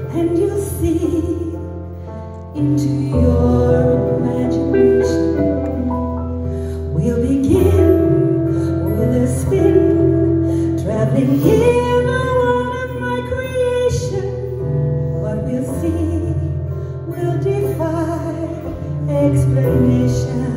and you'll see into your imagination. We'll begin with a spin, traveling in the world of my creation. What we'll see will defy explanation.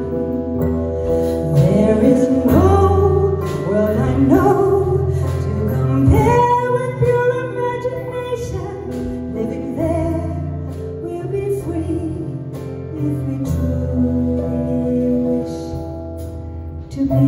There is no world I know to compare with pure imagination. Living there, we'll be free if we truly wish to be.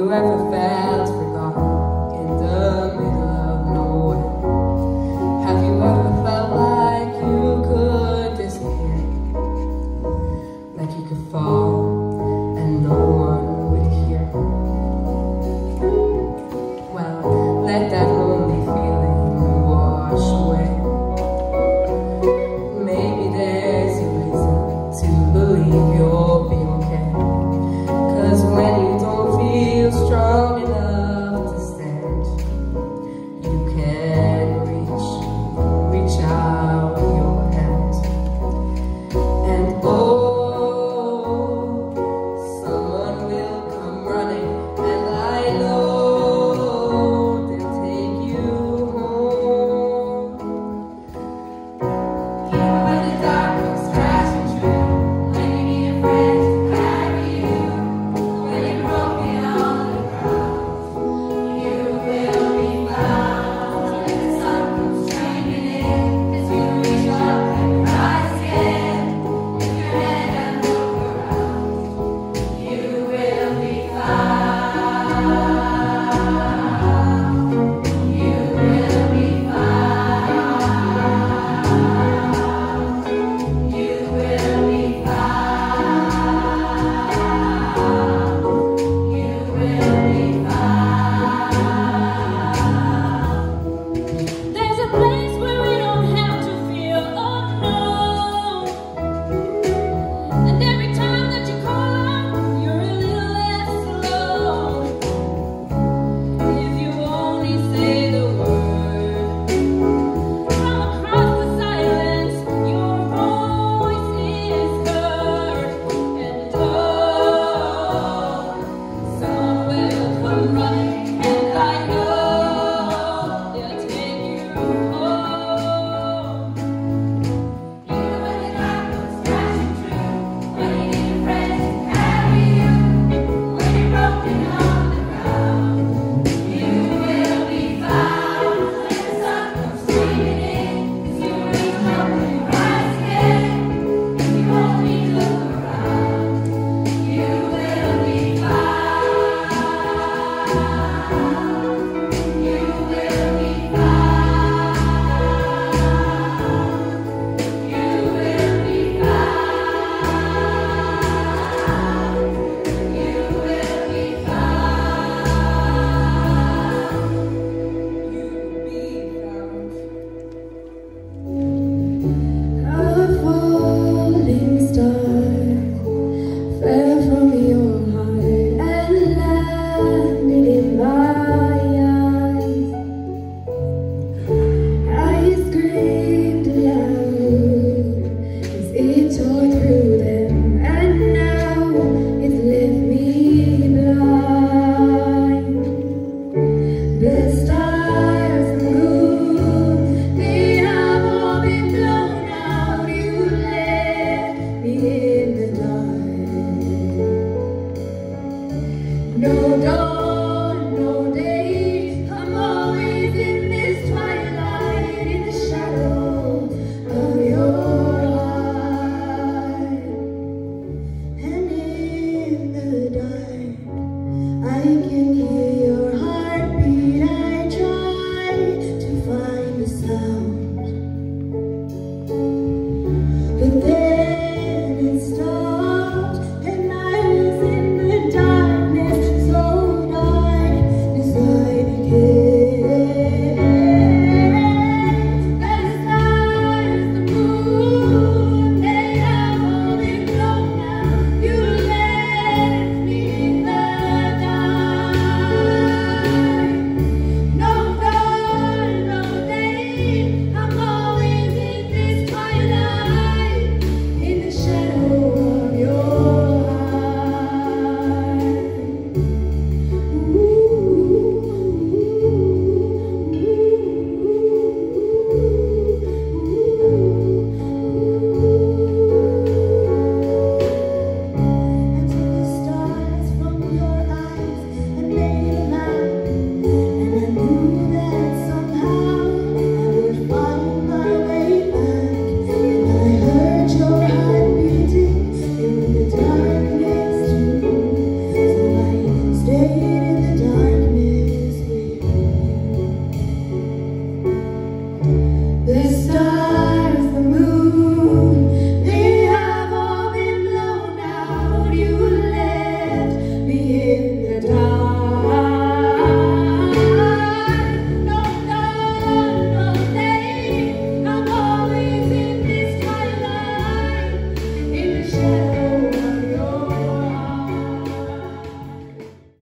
you ever felt forgotten in the middle of nowhere? Have you ever felt like you could disappear? Like you could fall and no one would hear? Well, let that lonely feeling wash away. Maybe there's a reason to believe you'll be okay. 'Cause when you don't feel strong enough to stand, you can reach out your hand. And oh, someone will come running, and I know they'll take you home. Even when the dark comes crashing through, when you need a friend to carry you, when you're broken on the ground, you will be found. When the sun comes streaming in, as you reach up and rise again, lift your head and look around, you will be found. You will be found. You will be found. You will be found. There's a place where we don't have to feel alone. And every time that you call out, you're a little less alone. If you only say the word, from across the silence, your voice is heard. And oh, someone will come running, and I know they'll take you home. Even when the dark comes crashing through, when you need a friend to carry you, when you're broken on the ground, you will be found. When the sun comes streaming in, as you reach up and rise again, if you only look around, you will be found. You will be found. You will be found. You will be found. A falling star fell from your heart and landed in my eyes. I screamed aloud as it tore through them, and now it's left me blind. The stars and moon, they have all been blown out. You left me in the dark. No, don't